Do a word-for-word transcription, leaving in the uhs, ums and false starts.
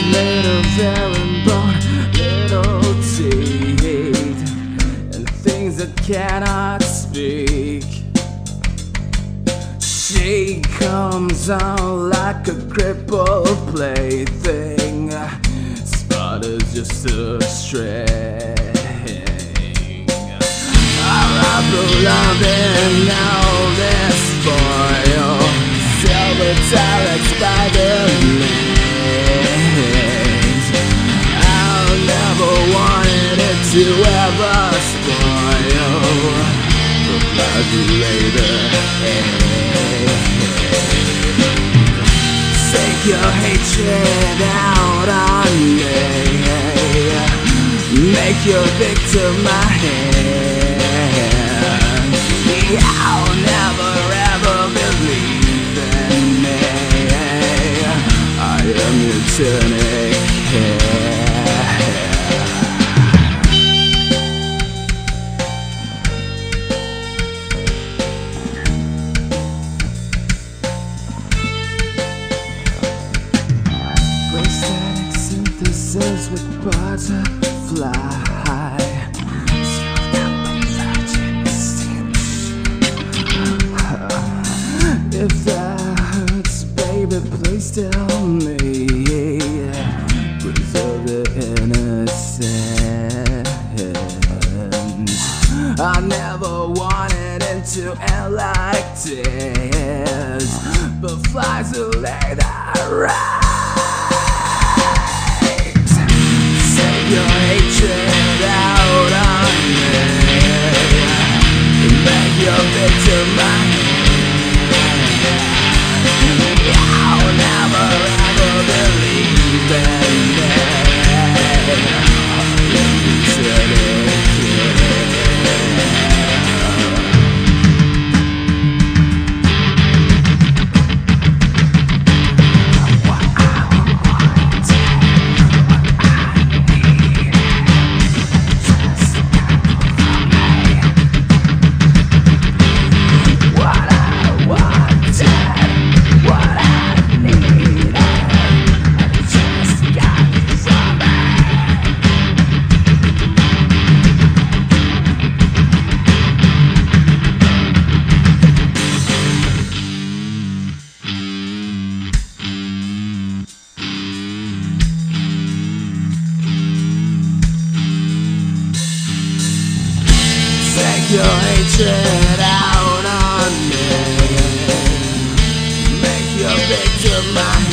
made of herringbone, little teeth, and things that cannot speak. She comes on like a crippled plaything. Spot is just a string. I wrap the love in all this foil, silver metallic spider legs. I never wanted it to ever spoil, but later. Take your hatred out on me, make your victim my hand. I'll never ever believe in me. I am your tourniquet. Static synthesis with butterfly. If that hurts, baby, please tell me. Preserve the innocence. I never wanted it to end like this, but flies will lay that right. Your hatred out on me, make your victim mine. I'll never ever believe in me. Take your hatred out on me, make your victim mine.